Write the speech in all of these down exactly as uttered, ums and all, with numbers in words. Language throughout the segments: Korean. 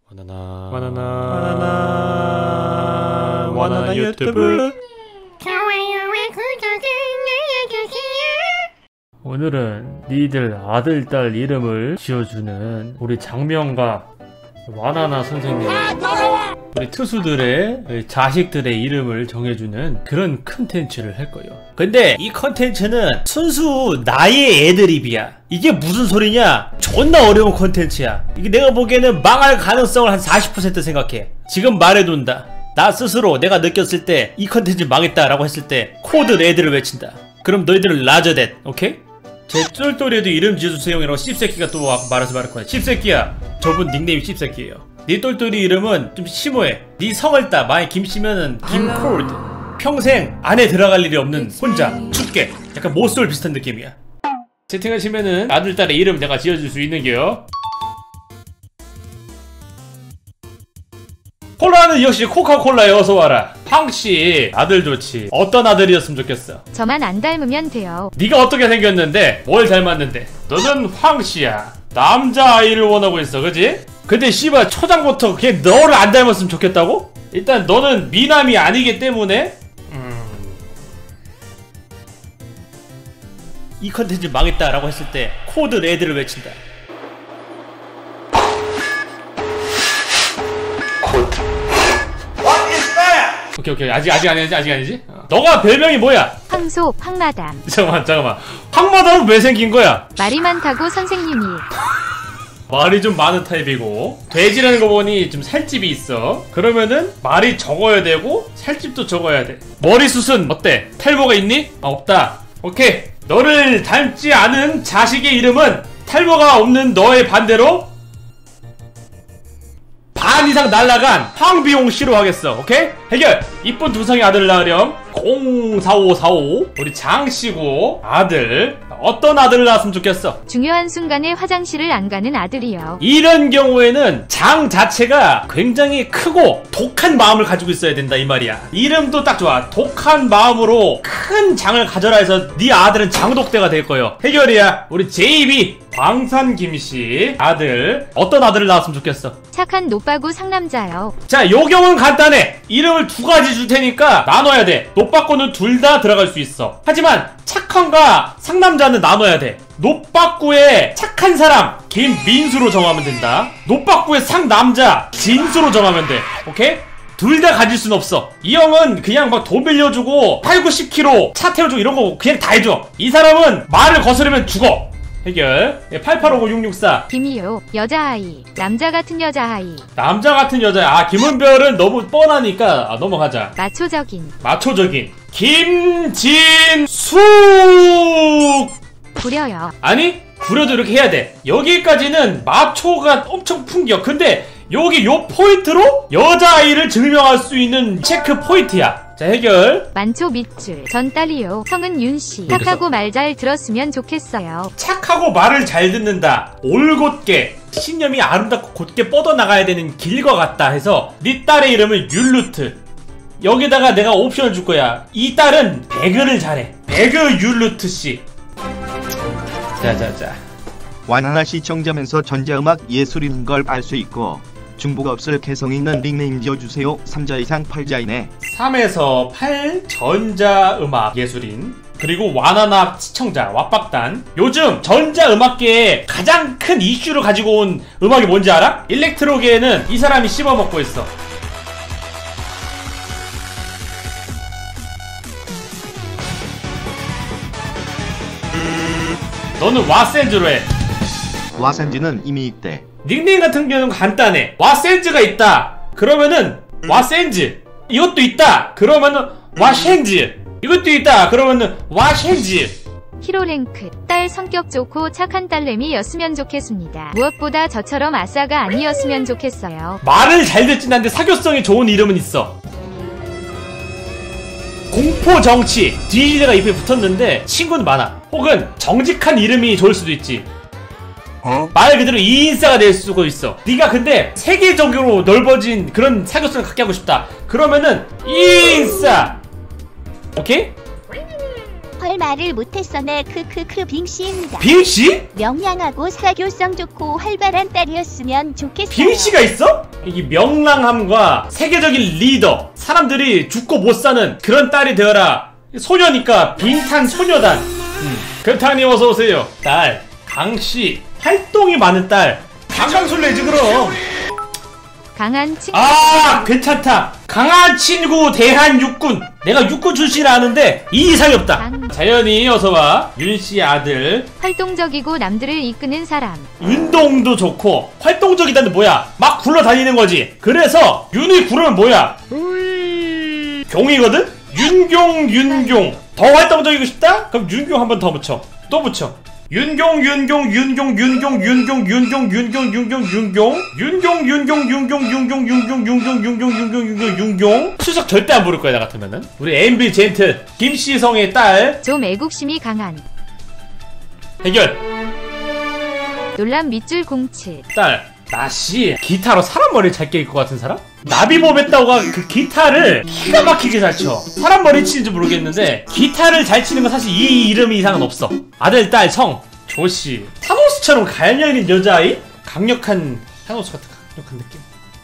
바나나 바나나 바나나 바나나 유튜브 좋아요와 구독을 눌러주세요. 오늘은 니들 아들 딸 이름을 지어주는 우리 장명과 와나나 선생님, 우리 투수들의 자식들의 이름을 정해주는 그런 컨텐츠를 할 거예요. 근데 이 컨텐츠는 순수 나의 애드립이야. 이게 무슨 소리냐? 존나 어려운 컨텐츠야. 이게 내가 보기에는 망할 가능성을 한 사십 퍼센트 생각해. 지금 말해둔다. 나 스스로 내가 느꼈을 때 이 컨텐츠 망했다라고 했을 때 코드 레드를 외친다. 그럼 너희들은 라저댓, 오케이? 제 쫄똘이에도 이름 지어주세요 이라고 씹새끼가 또 말해서 말할 거야. 씹새끼야, 저분 닉네임이 씹새끼예요. 네 똘똘이 이름은 좀 심오해. 네 성을 따. 만약 김씨면은 김콜드. 평생 안에 들어갈 일이 없는 혼자 춥게. 약간 모쏠 비슷한 느낌이야. 채팅하시면은 아들 딸의 이름 내가 지어줄 수 있는게요. 콜라는 역시 코카콜라에 어서와라. 팡씨 아들 좋지. 어떤 아들이었으면 좋겠어? 저만 안 닮으면 돼요. 네가 어떻게 생겼는데? 뭘 닮았는데? 너는 황씨야. 남자아이를 원하고 있어, 그지? 근데 씨발 초장부터 그냥 너를 안 닮았으면 좋겠다고? 일단 너는 미남이 아니기 때문에 음... 이 컨텐츠 망했다라고 했을 때 코드 레드를 외친다. 오케이 오케이 아직 아직 아니지 아직 아니지? 어. 너가 별명이 뭐야? 황소 황마담. 잠깐만 잠깐만 황마담은 왜 생긴 거야? 말이 많다고 선생님이. 말이 좀 많은 타입이고 돼지라는 거 보니 좀 살집이 있어. 그러면은 말이 적어야 되고 살집도 적어야 돼. 머리숱은 어때? 탈모가 있니? 아, 없다. 오케이. 너를 닮지 않은 자식의 이름은 탈모가 없는 너의 반대로 반 이상 날라간 황비용 씨로 하겠어. 오케이? 해결! 이쁜 두상의 아들을 낳으렴. 공사오사오 우리 장씨고 아들 어떤 아들을 낳았으면 좋겠어? 중요한 순간에 화장실을 안 가는 아들이요. 이런 경우에는 장 자체가 굉장히 크고 독한 마음을 가지고 있어야 된다 이 말이야. 이름도 딱 좋아. 독한 마음으로 큰 장을 가져라 해서 네 아들은 장독대가 될 거예요. 해결이야. 우리 제이비 광산 김씨 아들 어떤 아들을 낳았으면 좋겠어? 착한 노빠구 상남자요. 자, 요 경우는 간단해. 이름을 두 가지 줄 테니까 나눠야 돼. 노빠꾸는 둘 다 들어갈 수 있어. 하지만 착한과 상남자는 나눠야 돼. 노빠꾸의 착한 사람 김민수로 정하면 된다. 노빠꾸의 상남자 진수로 정하면 돼. 오케이? 둘 다 가질 순 없어. 이 형은 그냥 막 돈 빌려주고 팔, 구십 킬로미터 차 태워주고 이런 거 그냥 다 해줘. 이 사람은 말을 거스르면 죽어. 해결. 팔팔오구 육육사 김이요. 여자아이. 남자 같은 여자아이. 남자 같은 여자. 아, 김은별은 너무 뻔하니까 아, 넘어가자. 마초적인. 마초적인 김진숙. 구려요. 아니 구려도 이렇게 해야 돼. 여기까지는 마초가 엄청 풍겨. 근데 여기 요 포인트로 여자아이를 증명할 수 있는 체크 포인트야. 자, 해결. 만초 밑줄. 전 딸이요. 성은 윤씨. 착하고 말 잘 들었으면 좋겠어요. 착하고 말을 잘 듣는다. 올곧게 신념이 아름답고 곧게 뻗어나가야 되는 길과 같다 해서 네 딸의 이름은 율루트. 여기다가 내가 옵션을 줄 거야. 이 딸은 배그를 잘해. 배그 율루트씨. 자자자. 와나나 시청자면서 전자음악 예술인 걸 알 수 있고 중복 없을 개성 있는 닉네임 지어주세요. 삼자 이상 팔자이네. 삼에서 팔 전자음악 예술인. 그리고 와나나 시청자 왓박단. 요즘 전자음악계에 가장 큰 이슈를 가지고 온 음악이 뭔지 알아? 일렉트로계에는 이 사람이 씹어먹고 있어. 너는 와센즈로 해. 와센지는 이미 있대. 닉네임 같은 경우는 간단해. 와센즈가 있다 그러면은 와센즈. 이것도 있다 그러면은 와셴즈. 이것도 있다 그러면은 와셴즈. 히로랭크. 딸 성격 좋고 착한 딸내미였으면 좋겠습니다. 무엇보다 저처럼 아싸가 아니었으면 좋겠어요. 말을 잘 듣진 않는데 사교성이 좋은 이름은 있어. 공포정치. 뒤지대가 입에 붙었는데 친구는 많아. 혹은 정직한 이름이 좋을 수도 있지. 어? 말 그대로 이인싸가 될 수도 있어. 네가 근데 세계적으로 넓어진 그런 사교성을 갖게 하고 싶다 그러면은 이인싸. 오케이? 헐 말을 못했어네. 크크크 빙씨입니다. 빙씨? 명량하고 사교성 좋고 활발한 딸이었으면 좋겠어요. 빙씨가 있어? 이 명랑함과 세계적인 리더, 사람들이 죽고 못 사는 그런 딸이 되어라. 소녀니까 빙탄 소녀단. 음. 그렇다니 어서 오세요. 딸 강씨, 활동이 많은 딸 강강술래지 그럼. 강한 친구. 아 괜찮다. 강한 친구 대한육군. 내가 육군 출신을 아는데 이 이상이 없다. 강... 자연이 어서와. 윤씨의 아들. 활동적이고 남들을 이끄는 사람. 운동도 좋고 활동적이다는 뭐야? 막 굴러다니는 거지. 그래서 윤이 굴러면 뭐야? 경이거든? 윤경 윤경. 더 활동적이고 싶다? 그럼 윤경 한 번 더 붙여. 또 붙여. 윤경 윤경 윤경 윤경 윤경 윤경 윤경 윤경 윤경 윤경 윤경 윤경 윤경 윤경 윤경 윤경 윤경 윤경 윤경. 추석 절대 안 부를 거야 나 같으면은. 우리 엠비 젠틀 김시성의 딸. 좀 애국심이 강한. 해결. 놀람 밑줄 공칠. 딸 나씨 기타로 사람 머리를 잘 깰 것 같은 사람? 나비보베따오가 그 기타를 기가 막히게 잘 쳐. 사람 머리 치는지 모르겠는데 기타를 잘 치는 건 사실 이 이름 이상은 없어. 아들 딸 성 조씨. 타노스처럼 갈려 있는 여자아이? 강력한 타노스 같은 강력한 느낌.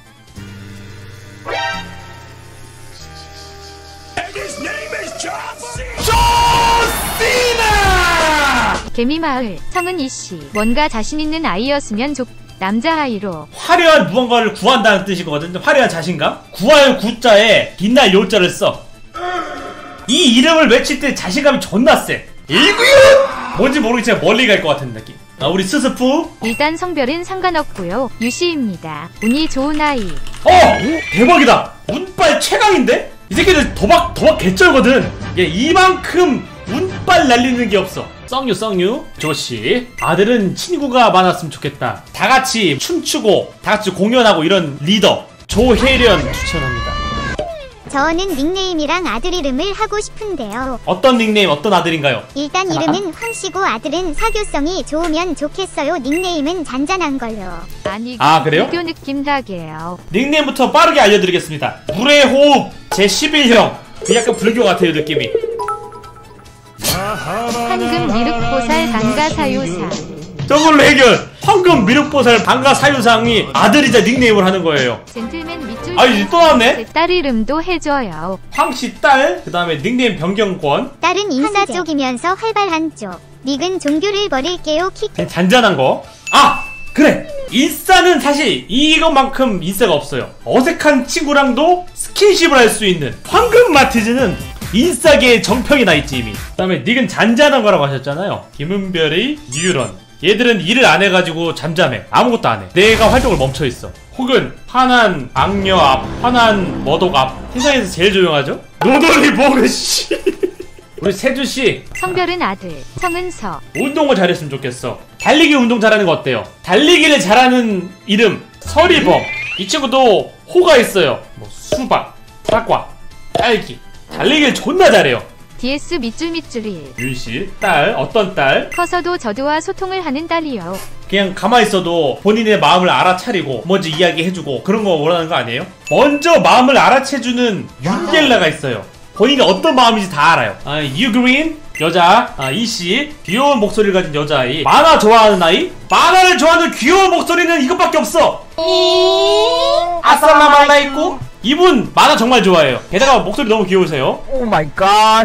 조시나! 개미마을 성은 이씨. 뭔가 자신있는 아이였으면 좋... 남자 아이로. 화려한 무언가를 구한다는 뜻이거든. 화려한 자신감. 구할 구자에 빛날 요자를 써. 이 이름을 외칠 때 자신감이 존나 세. 일구윤! 뭔지 모르겠지만 멀리 갈 것 같은 느낌. 아, 우리 스스프. 일단 성별은 상관없고요. 유씨입니다. 운이 좋은 아이. 어! 대박이다. 운빨 최강인데? 이 새끼들 도박 도박 개쩔거든. 얘 이만큼 운빨 날리는 게 없어. 썽유 썽유. 조씨 아들은 친구가 많았으면 좋겠다. 다같이 춤추고 다같이 공연하고 이런 리더 조혜련 추천합니다. 저는 닉네임이랑 아들 이름을 하고 싶은데요. 어떤 닉네임 어떤 아들인가요? 일단 이름은 황씨고 아들은 사교성이 좋으면 좋겠어요. 닉네임은 잔잔한 걸로. 아니 아, 그래요? 불교 느낌 나게요. 닉네임부터 빠르게 알려드리겠습니다. 물의 호흡 제십일 형. 그 약간 불교 같아요 느낌이. 황금 미륵보살 방가사유사. 저걸로 해결. 황금 미륵보살 방가사유상이 아들이자 닉네임을 하는 거예요. 젠틀맨 밑줄. 아 이제 또 나왔네. 제 딸 이름도 해줘요. 황씨 딸. 그 다음에 닉네임 변경권. 딸은 인싸 쪽이면서 활발한 쪽. 닉은 종교를 버릴게요. 킥. 그냥 잔잔한 거. 아! 그래! 인싸는 사실 이것만큼 인싸가 없어요. 어색한 친구랑도 스킨십을 할 수 있는 황금 마티즈는 인싸계의 정평이 나있지 이미. 그 다음에 닉은 잔잔한 거라고 하셨잖아요. 김은별의 뉴런. 얘들은 일을 안 해가지고 잠잠해. 아무것도 안 해. 내가 활동을 멈춰있어. 혹은 화난 악녀 앞, 화난 머독 앞. 세상에서 제일 조용하죠? 노돌이 뭐그 씨. 우리 세주씨 성별은 아들. 성은 서. 운동을 잘했으면 좋겠어. 달리기 운동 잘하는 거 어때요? 달리기를 잘하는 이름 서리범. 이 친구도 호가 있어요. 뭐 수박, 사과, 딸기. 달리기를 존나 잘해요. 디에스 밑줄 밑줄일. 윤씨 딸. 어떤 딸? 커서도 저도와 소통을 하는 딸이요. 그냥 가만히 있어도 본인의 마음을 알아차리고 먼저 이야기해주고 그런 거 원하는 거 아니에요? 먼저 마음을 알아채주는 윤겔라가 있어요. 본인이 어떤 마음인지 다 알아요. 아, 유그린 여자. 아, 이씨 귀여운 목소리를 가진 여자아이. 만화 좋아하는 아이. 만화를 좋아하는 귀여운 목소리는 이것밖에 없어. 아살라말라이쿠. 이분 만화 정말 좋아해요. 게다가 목소리 너무 귀여우세요. 오 마이 갓.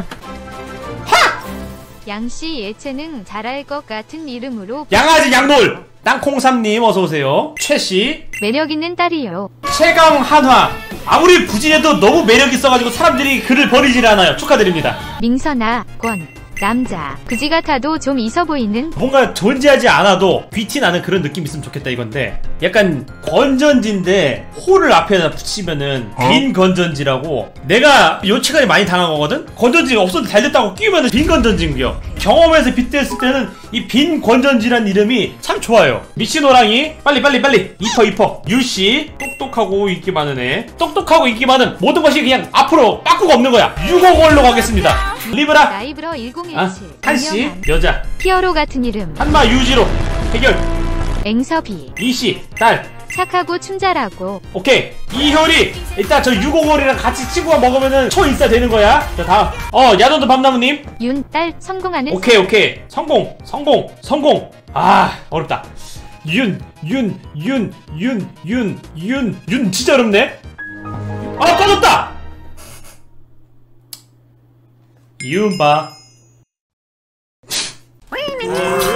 양씨 예체능 잘할 것 같은 이름으로. 양아지 양놀. 땅콩삼님 어서오세요. 최씨 매력있는 딸이요. 최강 한화. 아무리 부진해도 너무 매력있어가지고 사람들이 그를 버리질 않아요. 축하드립니다. 민선아 권. 남자. 그지 같아도 좀 있어 보이는. 뭔가 존재하지 않아도 귀티 나는 그런 느낌 있으면 좋겠다 이건데, 약간 건전지인데 호를 앞에다 붙이면은 어? 빈 건전지라고. 내가 요체감이 많이 당한 거거든. 건전지가 없어도 잘 됐다고 끼우면은 빈 건전지인겨. 경험에서 빗대었을 때는 이 빈 건전지란 이름이 참 좋아요. 미친호랑이 빨리 빨리 빨리 이퍼 이퍼. 유씨 똑똑하고 인기 많은 애. 똑똑하고 인기 많은 모든 것이 그냥 앞으로 빠꾸가 없는 거야. 육오걸로 가겠습니다. 리브라 나이브러 일공일칠. 아, 한씨 여자. 피어로 같은 이름. 한마 유지로 해결. 앵서비. 이씨 딸. 착하고 춤 잘하고. 오케이. 이효리 일단 저 육오걸이랑 같이 친구가 먹으면은 초인싸 되는 거야. 자 다음 어 야돈도 밤나무님. 윤 딸 성공하는. 오케이 오케이 성공 성공 성공. 아 어렵다. 윤 윤, 윤, 윤, 윤, 윤, 윤 진짜 어렵네? 아, 꺼졌다! 이윤바.